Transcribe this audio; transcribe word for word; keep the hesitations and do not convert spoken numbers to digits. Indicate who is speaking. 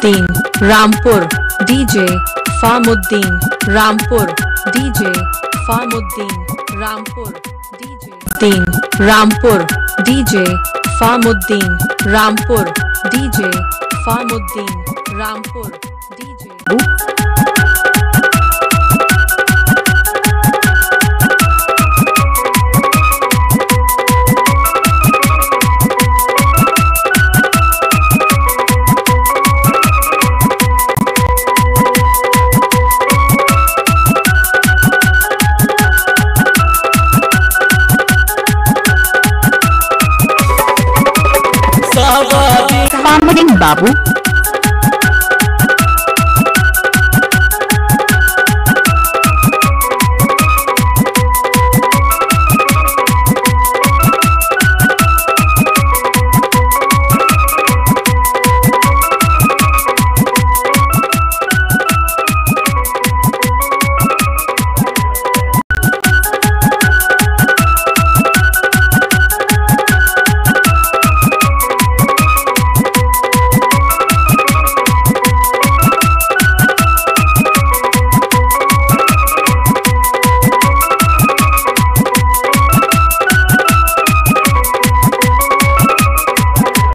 Speaker 1: फामुद्दीन Rampur DJ Famuddin Rampur DJ Famuddin Rampur DJ तीन Rampur DJ Famuddin Rampur DJ Famuddin Rampur DJ
Speaker 2: Famuddin बाबू